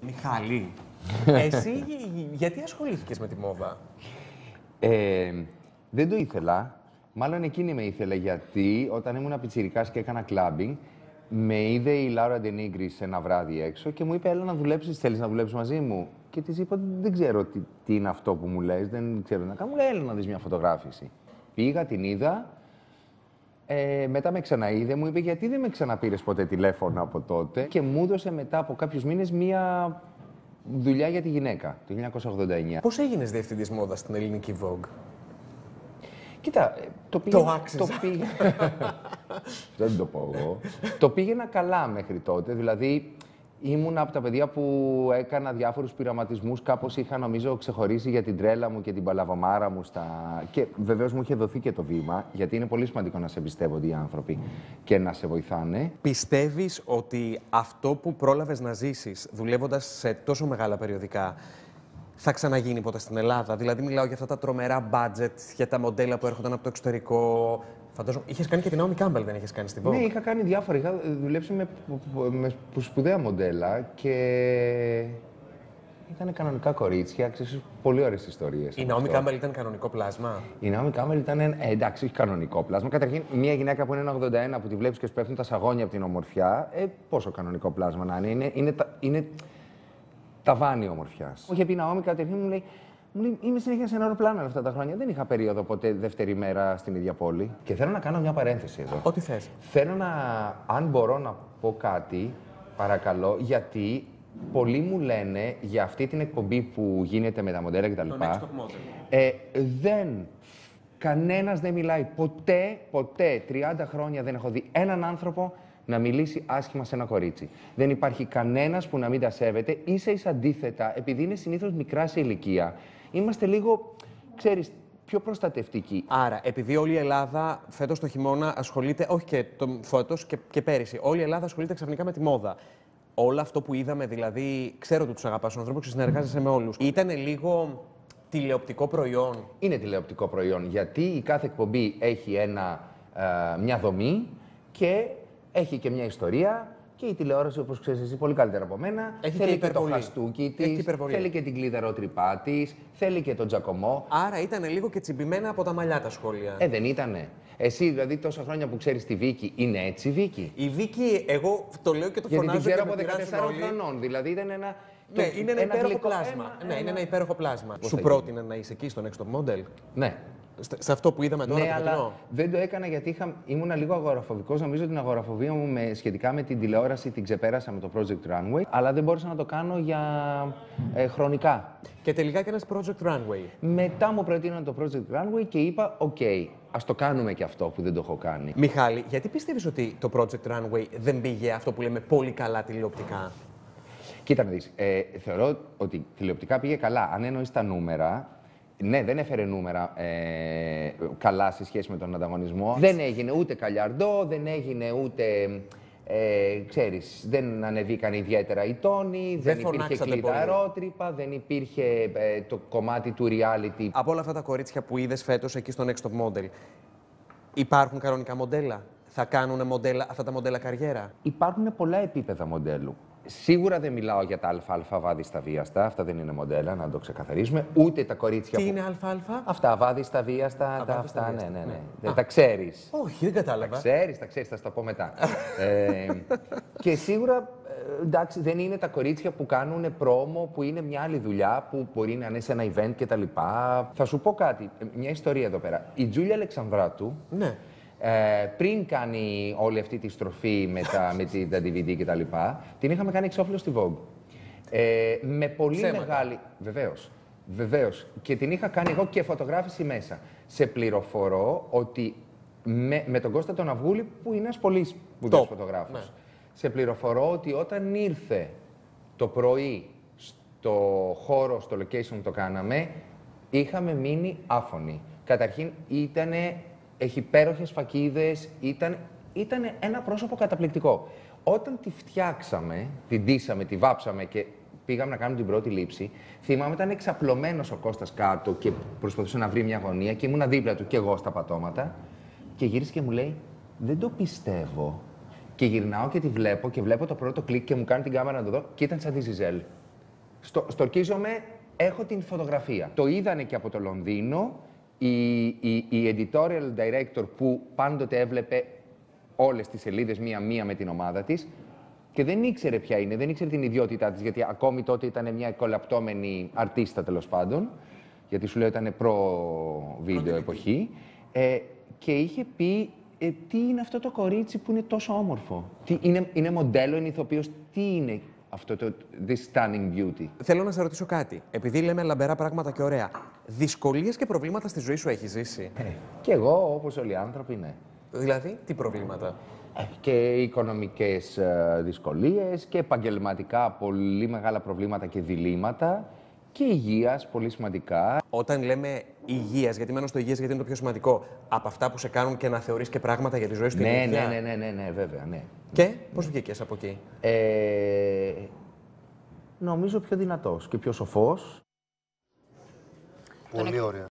Μιχάλη, εσύ γιατί ασχολήθηκες με τη μόδα? Δεν το ήθελα. Μάλλον εκείνη με ήθελε, γιατί όταν ήμουν πιτσιρικάς και έκανα κλάμπινγκ, με είδε η Λάουρα Ντενίγκρι σε ένα βράδυ έξω και μου είπε: έλα να δουλέψεις, θέλεις να δουλέψεις μαζί μου? Και της είπα: δεν ξέρω τι είναι αυτό που μου λες, δεν ξέρω να κάνω. Μου λέει: έλα να δεις μια φωτογράφηση. Πήγα, την είδα. Μετά με ξαναείδε, μου είπε: γιατί δεν με ξαναπήρες ποτέ τηλέφωνο από τότε? Και μου έδωσε μετά από κάποιους μήνες μία δουλειά για τη γυναίκα, το 1989. Πώς έγινες διευθυντής μόδας στην ελληνική Vogue? Κοίτα, Το άξιζα. Δεν το πω εγώ. Το πήγαινα καλά μέχρι τότε. Δηλαδή, ήμουν από τα παιδιά που έκανα διάφορους πειραματισμούς. Κάπως είχα, νομίζω, ξεχωρίσει για την τρέλα μου και την παλαβομάρα μου. Και βεβαίως μου είχε δοθεί και το βήμα, γιατί είναι πολύ σημαντικό να σε εμπιστεύονται οι άνθρωποι και να σε βοηθάνε. Πιστεύεις ότι αυτό που πρόλαβες να ζήσεις δουλεύοντας σε τόσο μεγάλα περιοδικά θα ξαναγίνει ποτέ στην Ελλάδα? Δηλαδή, μιλάω για αυτά τα τρομερά budget, για τα μοντέλα που έρχονταν από το εξωτερικό. Φαντάζομαι, είχες κάνει και την Naomi Campbell, δεν είχες κάνει στη Vogue? Ναι, είχα κάνει διάφορα. Είχα δουλέψει με σπουδαία μοντέλα και ήταν κανονικά κορίτσια, ξέρεις, πολύ ωραίες ιστορίες. Η Naomi Campbell ήταν κανονικό πλάσμα? Η Naomi Campbell ήταν, εντάξει, όχι κανονικό πλάσμα. Καταρχήν, μια γυναίκα που είναι 1,81 που τη βλέπεις και σου πέφτουν τα σαγόνια από την ομορφιά, πόσο κανονικό πλάσμα να είναι. Είναι ταβάνι ομορφιάς. Μου είχε πει η Naomi, καταρχήν μου λέει: είμαι συνέχεια σε ένα αεροπλάνο όλα αυτά τα χρόνια. Δεν είχα περίοδο ποτέ δεύτερη μέρα στην ίδια πόλη. Και θέλω να κάνω μια παρένθεση εδώ. Ό,τι θες. Θέλω αν μπορώ να πω κάτι, παρακαλώ, γιατί πολλοί μου λένε για αυτή την εκπομπή που γίνεται με τα μοντέλα κτλ. Το Next Top Model. Κανένας δεν μιλάει ποτέ, 30 χρόνια δεν έχω δει έναν άνθρωπο να μιλήσει άσχημα σε ένα κορίτσι. Δεν υπάρχει κανένας που να μην τα σέβεται, ίσα-ίσα αντίθετα, επειδή είναι συνήθως μικρά σε ηλικία. Είμαστε λίγο, ξέρεις, πιο προστατευτικοί. Άρα, επειδή όλη η Ελλάδα φέτος το χειμώνα ασχολείται, όχι και φέτος και πέρυσι, όλη η Ελλάδα ασχολείται ξαφνικά με τη μόδα. Όλο αυτό που είδαμε, δηλαδή, ξέρω ότι τους αγαπάς τους ανθρώπους και συνεργάζεσαι με όλους. Ήταν λίγο τηλεοπτικό προϊόν? Είναι τηλεοπτικό προϊόν, γιατί η κάθε εκπομπή έχει μια δομή και έχει και μια ιστορία. Και η τηλεόραση, όπως ξέρεις εσύ πολύ καλύτερα από μένα, θέλει και το χαστούκι της, θέλει και την κλειδαρότρυπά της, θέλει και τον τζακωμό. Άρα ήταν λίγο και τσιμπημένα από τα μαλλιά τα σχόλια. Δεν ήτανε. Εσύ, δηλαδή, τόσα χρόνια που ξέρεις τη Βίκη, είναι έτσι η Βίκη? Η Βίκη, εγώ το λέω και το φωνάζω. Γιατί την ξέρω από 14 χρονών. Δηλαδή ήταν ένα. Ναι, είναι ένα υπέροχο πλάσμα. Ναι, είναι ένα υπέροχο πλάσμα. Σου πρότεινε να είσαι εκεί στο Next Top Model? Ναι. Σε αυτό που είδαμε τώρα, ναι, αλλά δεν το έκανα γιατί ήμουν λίγο αγοραφοβικός. Νομίζω την αγοραφοβία μου σχετικά με την τηλεόραση την ξεπέρασα με το Project Runway, αλλά δεν μπόρεσα να το κάνω για χρονικά. Και τελικά έκανες Project Runway. Μετά μου προτείναν το Project Runway και είπα: «Οκ, ας το κάνουμε και αυτό που δεν το έχω κάνει». Μιχάλη, γιατί πιστεύεις ότι το Project Runway δεν πήγε αυτό που λέμε πολύ καλά τηλεοπτικά? Κοίτα να δεις. Θεωρώ ότι τηλεοπτικά πήγε καλά. Αν εννοείς τα νούμερα. Ναι, δεν έφερε νούμερα καλά σε σχέση με τον ανταγωνισμό. Δεν έγινε ούτε καλιαρντό, δεν έγινε ούτε, ξέρεις, δεν ανεβήκαν ιδιαίτερα οι τόνοι, δεν υπήρχε κλειδαρότρυπα, δεν υπήρχε το κομμάτι του reality. Από όλα αυτά τα κορίτσια που είδες φέτος εκεί στο Next Top Model, υπάρχουν κανονικά μοντέλα? Θα κάνουν μοντέλα, αυτά τα μοντέλα καριέρα? Υπάρχουν πολλά επίπεδα μοντέλου. Σίγουρα δεν μιλάω για τα αλφα-αλφα βάδιστα βίαστα, αυτά δεν είναι μοντέλα, να το ξεκαθαρίσουμε. Ούτε τα κορίτσια. Τι είναι αλφα-αλφα? Αυτά, βάδιστα βίαστα, τα αυτά, ναι. Δεν τα ξέρεις. Όχι, δεν κατάλαβα. Τα ξέρεις, θα στα πω μετά. Και σίγουρα, εντάξει, δεν είναι τα κορίτσια που κάνουν πρόμο, που είναι μια άλλη δουλειά, που μπορεί να είναι σε ένα event κτλ. Θα σου πω κάτι, μια ιστορία εδώ πέρα. Η Τζούλια Αλεξανδράτου. Ναι. Πριν κάνει όλη αυτή τη στροφή με τα DVD κτλ. Την είχαμε κάνει εξώφυλλο στη Vogue. Με πολύ μεγάλη. Βεβαίως. Και την είχα κάνει εγώ και φωτογράφηση μέσα. Σε πληροφορώ ότι με τον Κώστα τον Αυγούλη, που είναι ένας πολύ σπουδαίος φωτογράφος. Ναι. Σε πληροφορώ ότι όταν ήρθε το πρωί στο χώρο, στο location που το κάναμε, είχαμε μείνει άφωνοι. Καταρχήν έχει υπέροχες φακίδες, ήταν ένα πρόσωπο καταπληκτικό. Όταν τη φτιάξαμε, την ντύσαμε, τη βάψαμε και πήγαμε να κάνουμε την πρώτη λήψη, θυμάμαι ήταν εξαπλωμένος ο Κώστας κάτω και προσπαθούσε να βρει μια γωνία και ήμουνα δίπλα του και εγώ στα πατώματα και γύρισε και μου λέει: «Δεν το πιστεύω». Και γυρνάω και τη βλέπω και βλέπω το πρώτο κλικ και μου κάνει την κάμερα να το δω και ήταν σαν τη Ζιζέλ. Στορκίζομαι, έχω την φωτογραφία. Το είδανε και από το Λονδίνο η editorial director που πάντοτε έβλεπε όλες τις σελίδες μία-μία με την ομάδα της και δεν ήξερε ποια είναι, δεν ήξερε την ιδιότητά της, γιατί ακόμη τότε ήταν μια κολαπτώμενη αρτίστα, τέλος πάντων, γιατί σου λέω ήταν προ-βίντεο εποχή, και είχε πει τι είναι αυτό το κορίτσι που είναι τόσο όμορφο. Είναι μοντέλο, είναι ηθοποιός, τι είναι αυτό το this stunning beauty. Θέλω να σε ρωτήσω κάτι. Επειδή λέμε λαμπερά πράγματα και ωραία, δυσκολίες και προβλήματα στη ζωή σου έχεις ζήσει? Κι εγώ, όπως όλοι οι άνθρωποι, ναι. Δηλαδή, τι προβλήματα? Και οικονομικές δυσκολίες και επαγγελματικά πολύ μεγάλα προβλήματα και διλήμματα και υγείας, πολύ σημαντικά. Όταν λέμε υγείας, γιατί μένω στο υγείας γιατί είναι το πιο σημαντικό, από αυτά που σε κάνουν και να θεωρείς και πράγματα για τη ζωή σου την ίδια. Ναι, βέβαια, ναι. Και πώς βγήκες από εκεί? Νομίζω πιο δυνατός και πιο σοφός. Πολύ ωραία.